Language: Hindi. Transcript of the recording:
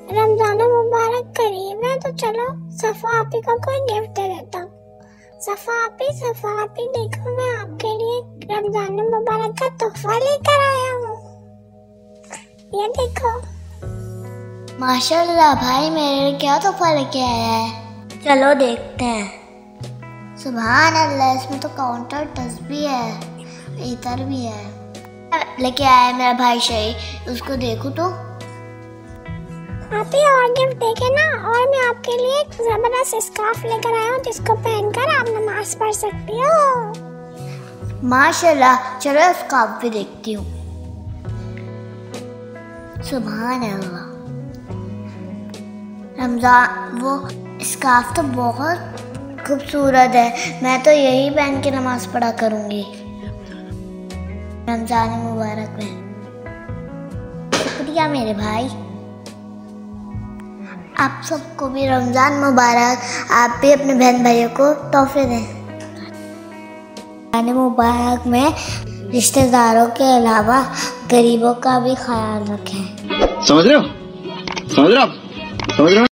रमजान मुबारक करीब है तो चलो सफा आपी को कोई गिफ्ट दे देता हूँ। सफा आपी देखो, मैं आपके लिए रमजान मुबारक का तोहफा लेकर आया हूँ। ये देखो। माशाल्लाह भाई, मेरे लिए क्या तोहफा लेके आया है? चलो देखते हैं। सुभान अल्लाह, इसमें तो काउंटर टच भी है, इतर भी है। लेके आया है मेरा भाई शही, उसको देखो तो। आप ही और गिफ्ट देखे ना, और मैं आपके लिए एक जबरदस्त स्कार्फ लेकर आया हूँ जिसको पहनकर आप नमाज पढ़ सकती हो। माशाल्लाह, चलो स्कार्फ भी देखती हूँ। सुभान अल्लाह, रमजान वो स्कार्फ तो बहुत खूबसूरत है, मैं तो यही पहन के नमाज पढ़ा करूँगी रमजान मुबारक में। शुक्रिया मेरे भाई। आप सबको भी रमजान मुबारक। आप भी अपने बहन भाइयों को तोहफे दें। रमजान मुबारक में रिश्तेदारों के अलावा गरीबों का भी ख्याल रखें। समझ रहे हो?